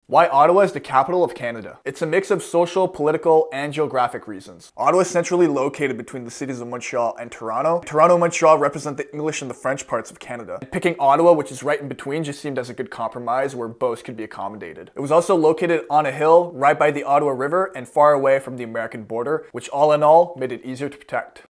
Why Ottawa is the capital of Canada? It's a mix of social, political, and geographic reasons. Ottawa is centrally located between the cities of Montreal and Toronto. Toronto and Montreal represent the English and the French parts of Canada. And picking Ottawa, which is right in between, just seemed as a good compromise where both could be accommodated. It was also located on a hill right by the Ottawa River and far away from the American border, which all in all made it easier to protect.